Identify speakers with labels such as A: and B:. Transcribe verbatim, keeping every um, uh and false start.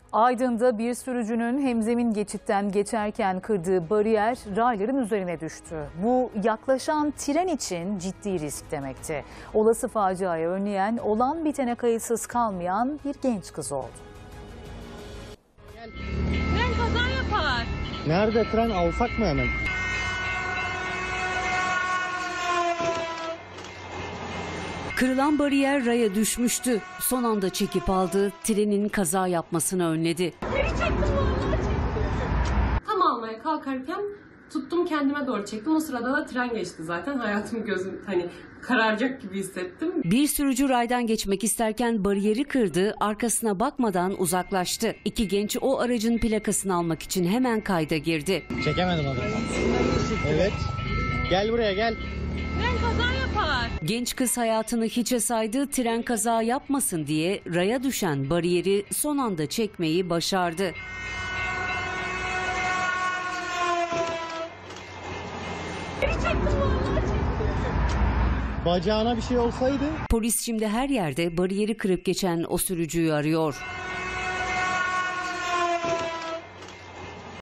A: Aydın'da bir sürücünün hemzemin geçitten geçerken kırdığı bariyer rayların üzerine düştü. Bu yaklaşan tren için ciddi risk demekti. Olası faciayı önleyen, olan bitene kayıtsız kalmayan bir genç kız oldu.
B: Tren kaza yapar.
C: Nerede tren, alsak mı hemen?
D: Kırılan bariyer raya düşmüştü. Son anda çekip aldı, trenin kaza yapmasını önledi.
B: Geri çektim vallahi çektim. Tam almaya kalkarken tuttum, kendime doğru çektim. O sırada da tren geçti zaten. Hayatım gözüm hani kararacak gibi hissettim.
D: Bir sürücü raydan geçmek isterken bariyeri kırdı, arkasına bakmadan uzaklaştı. İki genç o aracın plakasını almak için hemen kayda girdi.
C: Çekemedim onu. Evet. Gel buraya gel.
B: Tren kaza yapar.
D: Genç kız hayatını hiçe saydı, tren kaza yapmasın diye raya düşen bariyeri son anda çekmeyi başardı.
B: Geri çektim vallahi çektim.
C: Bacağına bir şey olsaydı.
D: Polis şimdi her yerde bariyeri kırıp geçen o sürücüyü arıyor.